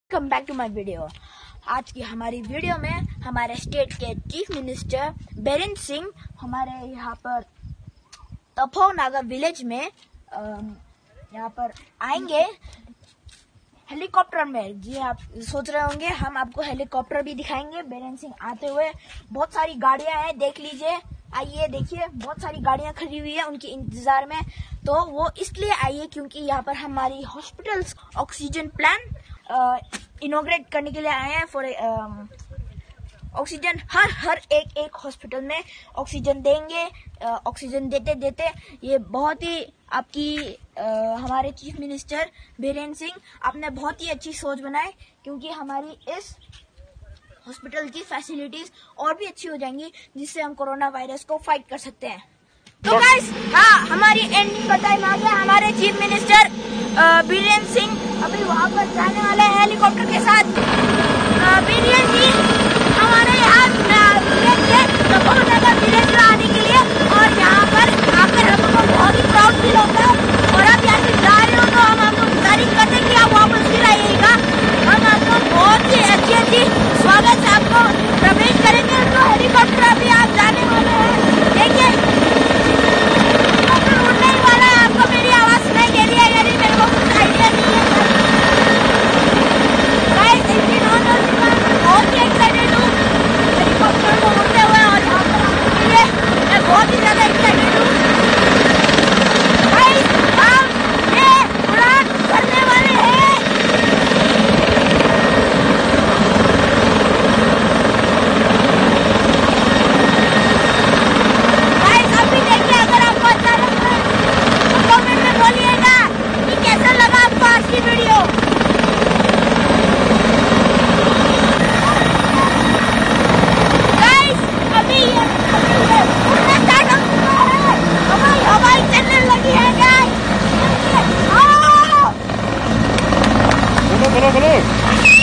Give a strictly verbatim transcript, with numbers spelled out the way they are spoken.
Welcome back to my video. आज की हमारी वीडियो में हमारे स्टेट के चीफ मिनिस्टर बीरेंद्र सिंह हमारे यहाँ पर तपोवन नागा विलेज में यहाँ पर आएंगे हेलीकॉप्टर में। जी आप सोच रहे होंगे हम आपको हेलीकॉप्टर भी दिखाएंगे बीरेंद्र सिंह आते हुए। बहुत सारी गाड़ियां हैं, देख लीजिए, आइए देखिए, बहुत सारी गाड़ियां खड़ी हुई है उनके इंतजार में। तो वो इसलिए आइए क्योंकि यहाँ पर हमारी हॉस्पिटल्स ऑक्सीजन प्लान इनोग्रेट करने के लिए आए हैं। फॉर ऑक्सीजन हर हर एक एक हॉस्पिटल में ऑक्सीजन देंगे। ऑक्सीजन देते देते ये बहुत ही आपकी आ, हमारे चीफ मिनिस्टर बीरेंद्र सिंह आपने बहुत ही अच्छी सोच बनाई, क्योंकि हमारी इस हॉस्पिटल की फैसिलिटीज और भी अच्छी हो जाएंगी, जिससे हम कोरोना वायरस को फाइट कर सकते हैं। तो गाइस, हाँ, हमारी एंडिंग का टाइम आ गया। हमारे चीफ मिनिस्टर बीरेंद्र सिंह अभी वहाँ पर जाने वाले हैं हेलीकॉप्टर के साथ। बीरेंद्र जी हमारे यहाँ तपोवन नागा विलेज में आने के लिए, और यहाँ पर आकर हमको बहुत ही प्राउड फील होता है। और आप यहाँ से जा रहे हो तो हम आपको गुजारिश करते हैं कि आप वापस फिर आइएगा। हम आपको बहुत ही अच्छी अच्छी स्वागत से आपको प्रवेश करेंगे। तो हेलीकॉप्टर अभी आप जाने वाले हैं, देखिए हेलीकॉप्टर उड़ने ही वाला है। आपको मेरी आवाज सुनाई दे रही है? यदि मेरे को कुछ आइडिया नहीं है, बहुत ही एक्साइटेड हूँ हेलीकॉप्टर को उड़ते हुए और यहाँ पर आने के लिए मैं बहुत ही ज्यादा एक्साइटेड हूँ। भाई हम ये उड़ान करने वाले हैं। गाइस अभी देखिए, अगर आपको अच्छा लगा तो कमेंट में बोलिएगा कि कैसा लगा आपको आज की वीडियो। गाइस अभी ये अभी ये उड़ना स्टार्ट हो चुका है। हवाई हवाई चलने लगी है गाइस। आओ बोलो बोलो बोलो।